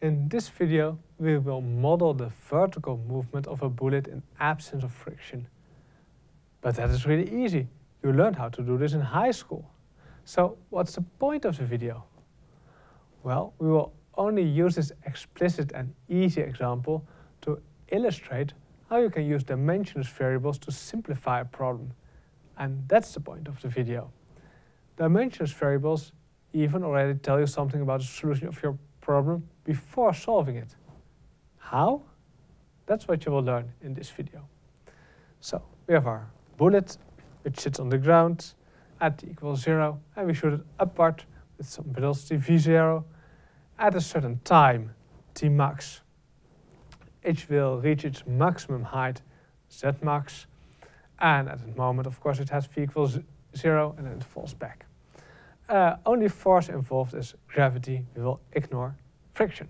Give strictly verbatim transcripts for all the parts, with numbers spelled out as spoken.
In this video, we will model the vertical movement of a bullet in absence of friction. But that is really easy. You learned how to do this in high school. So what's the point of the video? Well, we will only use this explicit and easy example to illustrate how you can use dimensionless variables to simplify a problem. And that's the point of the video. Dimensionless variables even already tell you something about the solution of your problem before solving it. How? That's what you will learn in this video. So we have our bullet, which sits on the ground at t equals zero, and we shoot it upward with some velocity v zero at a certain time, t max. It will reach its maximum height, z max, and at the moment, of course, it has v equals zero, and then it falls back. Uh, only force involved is gravity. We will ignore friction.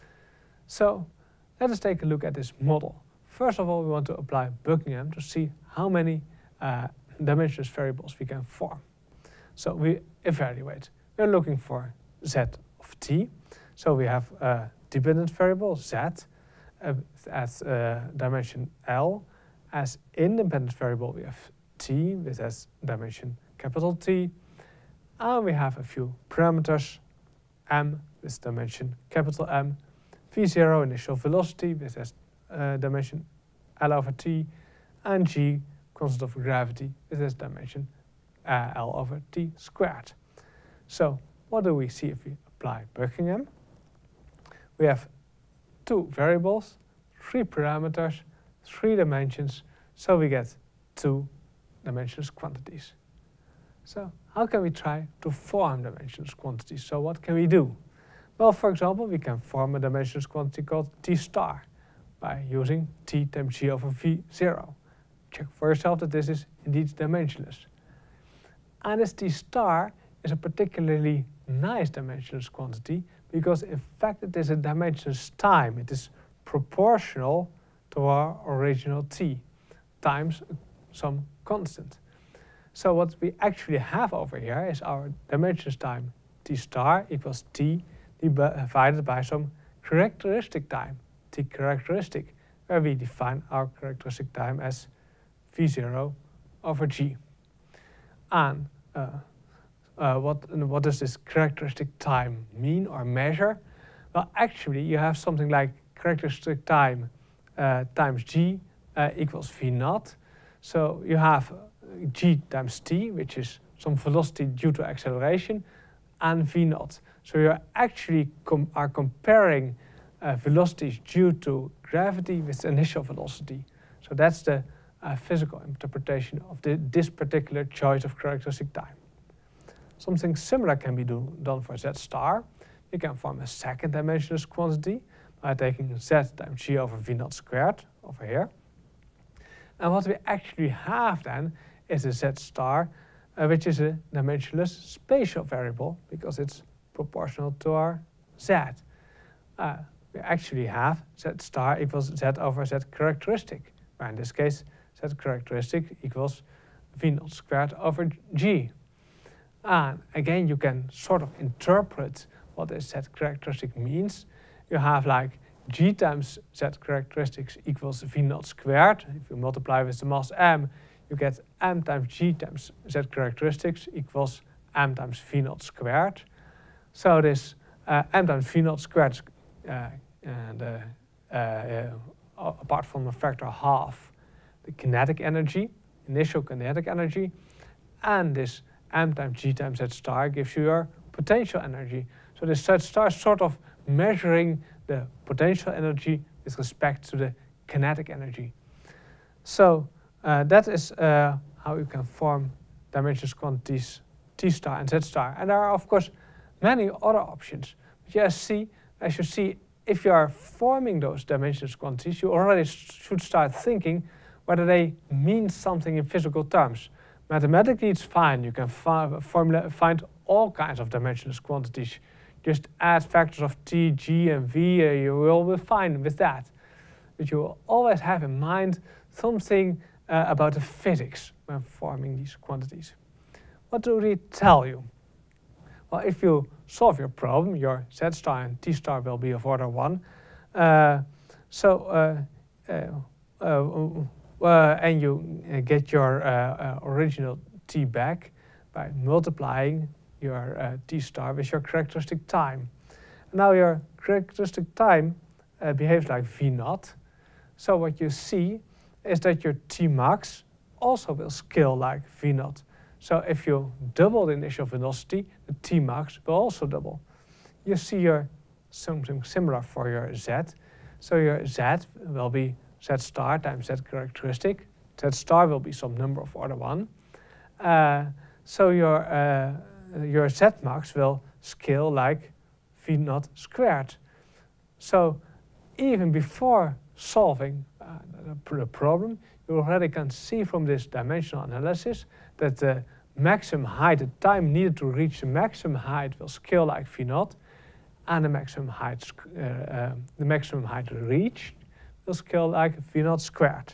So let us take a look at this model. First of all, we want to apply Buckingham to see how many uh, dimensionless variables we can form. So we evaluate. We're looking for z of t. So we have a dependent variable z uh, at uh, dimension L. As independent variable, we have t with as dimension capital T. And we have a few parameters, m with dimension capital M, v zero initial velocity with as uh, dimension L over t, and g constant of gravity with as dimension uh, L over t squared. So what do we see if we apply Buckingham? We have two variables, three parameters, three dimensions, so we get two dimensionless quantities. So how can we try to form dimensionless quantities? So what can we do? Well, for example, we can form a dimensionless quantity called t star by using t times g over v zero. Check for yourself that this is indeed dimensionless. And this t star is a particularly nice dimensionless quantity because in fact it is a dimensionless time. It is proportional to our original t times some constant. So what we actually have over here is our dimensionless time t star equals t divided by some characteristic time, t characteristic, where we define our characteristic time as v zero over g. And uh, uh, what, what does this characteristic time mean or measure? Well, actually you have something like characteristic time uh, times g uh, equals v naught. So you have g times t, which is some velocity due to acceleration, and v naught. So you actually com are comparing uh, velocities due to gravity with initial velocity. So that's the uh, physical interpretation of the, this particular choice of characteristic time. Something similar can be do, done for z star. You can form a second dimensionless quantity by taking z times g over v naught squared over here. And what we actually have then is a z star, uh, which is a dimensionless spatial variable because it's proportional to our z. Uh, we actually have z star equals z over z characteristic, where in this case z characteristic equals v naught squared over g. And again, you can sort of interpret what this z characteristic means. You have like g times z characteristics equals v naught squared. If you multiply with the mass m, you get m times g times z characteristics equals m times v naught squared. So this uh, m times v naught squared, uh, and uh, uh, uh, apart from a factor half, the kinetic energy, initial kinetic energy, and this m times g times z star gives you your potential energy. So this z star is sort of measuring the potential energy with respect to the kinetic energy. So uh, that is uh, how you can form dimensionless quantities t star and z star. And there are of course many other options. But you see, as you see, if you are forming those dimensionless quantities, you already should start thinking whether they mean something in physical terms. Mathematically it's fine, you can fi formula find all kinds of dimensionless quantities. Just add factors of t, g, and v, uh, you will be fine with that. But you will always have in mind something uh, about the physics when forming these quantities. What do they tell you? Well, if you solve your problem, your z star and t star will be of order one. Uh, so, uh, uh, uh, uh, and you get your uh, uh, original t back by multiplying your uh, t star with your characteristic time. Now your characteristic time uh, behaves like v naught. So what you see is that your t max also will scale like v naught. So if you double the initial velocity, the t max will also double. You see your something similar for your z. So your z will be z star times z characteristic. Z star will be some number of order one. Uh, so your uh, your z max will scale like v naught squared. So even before solving uh, the problem, you already can see from this dimensional analysis that the maximum height, the time needed to reach the maximum height, will scale like v naught, and the maximum height, uh, uh, the maximum height reached will scale like v naught squared.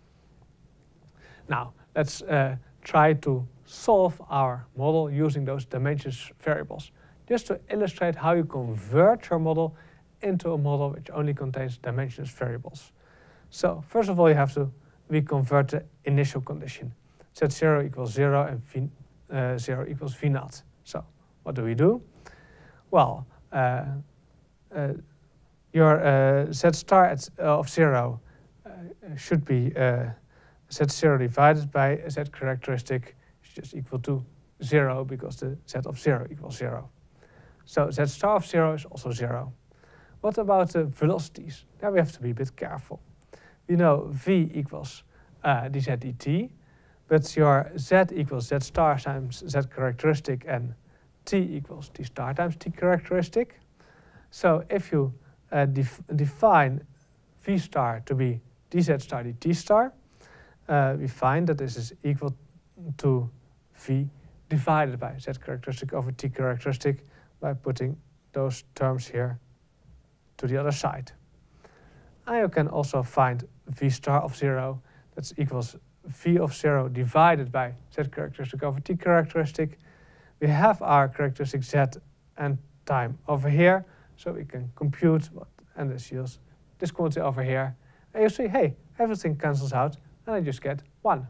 Now let's uh, try to solve our model using those dimensions variables, just to illustrate how you convert your model into a model which only contains dimensions variables. So first of all, you have to we convert the initial condition. Z zero equals zero and v, uh, zero equals v naught. So what do we do? Well, uh, uh, your uh, z star at, uh, of zero uh, should be uh, z zero divided by z characteristic is just equal to zero because the z of zero equals zero. So z star of zero is also zero. What about the velocities? There we have to be a bit careful. We know v equals uh, dz dt, but your z equals z star times z characteristic and t equals t star times t characteristic. So if you uh, def define v star to be dz star dt star, uh, we find that this is equal to v divided by z characteristic over t characteristic by putting those terms here to the other side. And you can also find v star of zero, that equals v of zero divided by z characteristic over t characteristic. We have our characteristic z and time over here, so we can compute what, and this yields this quantity over here. And you see, hey, everything cancels out, and I just get one.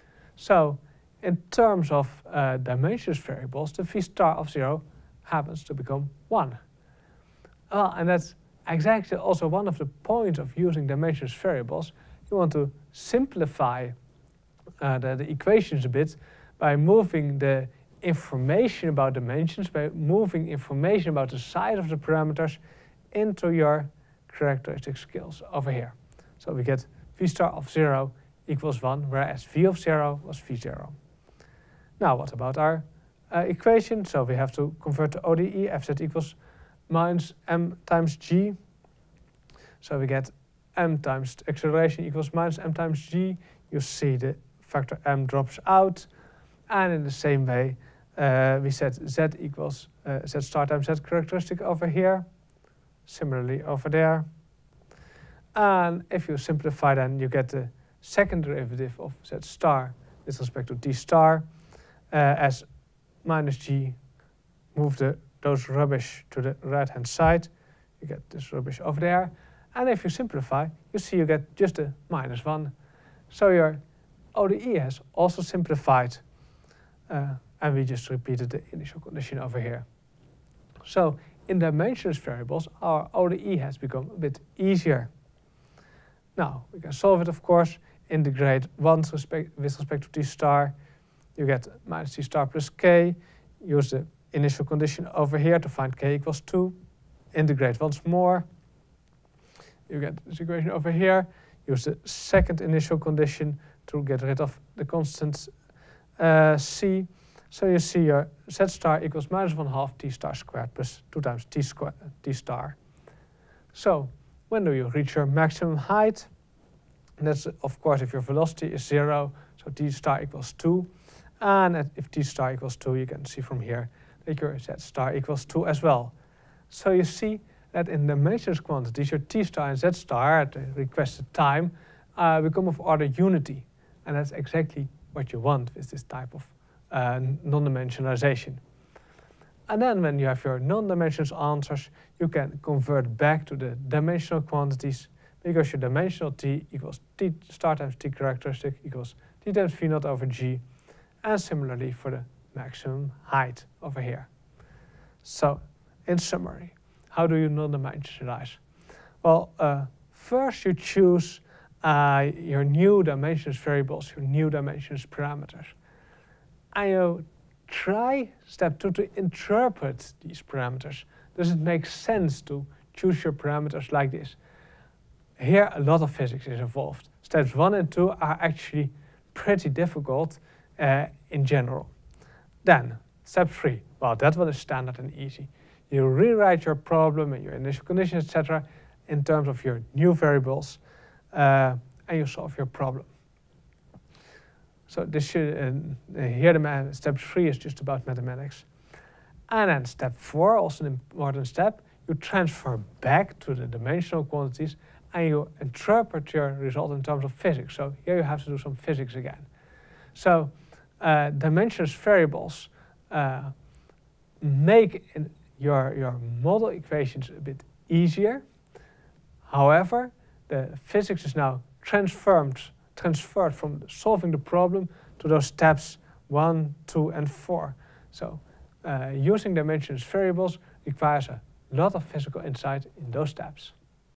So in terms of uh, dimensions variables, the v star of zero happens to become one. Well, and that's exactly also one of the points of using dimensions variables. You want to simplify uh, the, the equations a bit by moving the information about dimensions, by moving information about the size of the parameters into your characteristic scales over here. So we get v star of zero equals one, whereas v of zero was v zero. Now what about our uh, equation? So we have to convert to O D E, fz equals minus m times g. So we get m times acceleration equals minus m times g. You see the factor m drops out. And in the same way, uh, we set z equals uh, z star times z characteristic over here. Similarly over there. And if you simplify, then you get the second derivative of z star with respect to t star uh, as minus g. Move the those rubbish to the right hand side, you get this rubbish over there. And if you simplify, you see you get just a minus one. So your O D E has also simplified, uh, and we just repeated the initial condition over here. So in dimensions variables, our O D E has become a bit easier. Now we can solve it, of course. Integrate one respect, with respect to t star, you get minus t star plus k. Use the initial condition over here to find k equals two. Integrate once more. You get this equation over here. Use the second initial condition to get rid of the constant uh, c. So you see your z star equals minus one half t star squared plus two times t squared t star. So when do you reach your maximum height? And that's of course if your velocity is zero, so t star equals two. And if t star equals two, you can see from here that your z star equals two as well. So you see that in dimensions quantities, your t star and z star at the requested time uh, become of order unity. And that's exactly what you want with this type of uh, non-dimensionalization. And then when you have your non-dimensional answers, you can convert back to the dimensional quantities, because your dimensional t equals t star times t characteristic equals t times v naught over g, and similarly for the maximum height over here. So, in summary, how do you non-dimensionalize? Well, uh, first you choose uh, your new dimensions variables, your new dimensions parameters. And you try, step two, to interpret these parameters. Does it make sense to choose your parameters like this? Here a lot of physics is involved. Steps one and two are actually pretty difficult uh, in general. Then, step three, well, that one is standard and easy. You rewrite your problem and your initial conditions, et cetera, in terms of your new variables, uh, and you solve your problem. So this should, uh, here the step three is just about mathematics. And then step four, also an important step, you transfer back to the dimensional quantities and you interpret your result in terms of physics. So here you have to do some physics again. So uh, dimensionless variables uh, make in your, your model equations a bit easier. However, the physics is now transformed, transferred from solving the problem to those steps one, two, and four. So uh, using dimensionless variables requires a lot of physical insight in those steps.